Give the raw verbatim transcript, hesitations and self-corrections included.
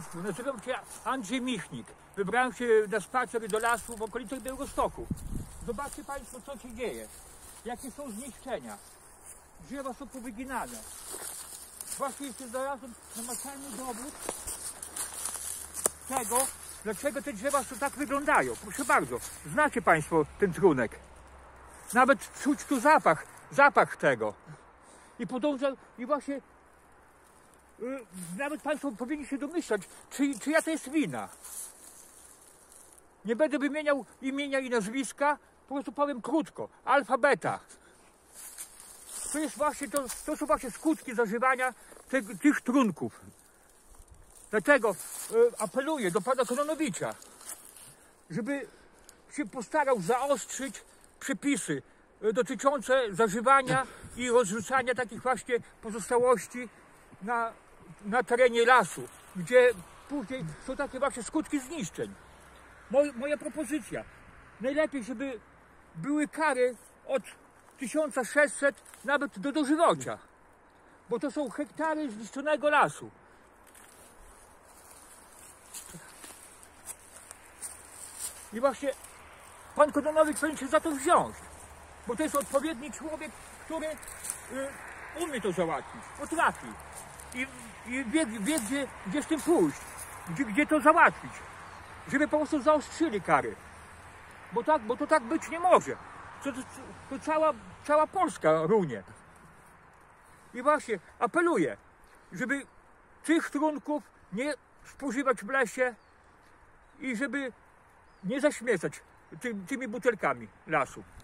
nazywam się Andrzej Michnik. Wybrałem się na spacer do lasu w okolicach Białegostoku. Zobaczcie Państwo, co się dzieje. Jakie są zniszczenia. Drzewa są powyginane. Właśnie jeszcze znalazłem namacalny dowód tego, dlaczego te drzewa są tak wyglądają. Proszę bardzo, znacie Państwo ten trunek. Nawet czuć tu zapach, zapach tego. I podąża, i właśnie yy, nawet Państwo powinni się domyślać, czy, czyja to jest wina. Nie będę wymieniał imienia i nazwiska, po prostu powiem krótko. Alfa, beta. To jest właśnie, to, to są właśnie skutki zażywania te, tych trunków. Dlatego yy, apeluję do pana Kononowicza, żeby się postarał zaostrzyć przepisy dotyczące zażywania i rozrzucania takich właśnie pozostałości na, na terenie lasu, gdzie później są takie właśnie skutki zniszczeń. Moj, moja propozycja, najlepiej, żeby były kary od tysiąc sześćset nawet do dożywocia, bo to są hektary zniszczonego lasu. I właśnie pan Kononowicz powinien się za to wziąć, bo to jest odpowiedni człowiek, który y, umie to załatwić, potrafi i, i wie, wie gdzie, gdzie z tym pójść, gdzie, gdzie to załatwić, żeby po prostu zaostrzyli kary, bo, tak, bo to tak być nie może, to, to, to cała, cała Polska runie. I właśnie apeluję, żeby tych trunków nie spożywać w lesie i żeby nie zaśmiecać ty, tymi butelkami lasu.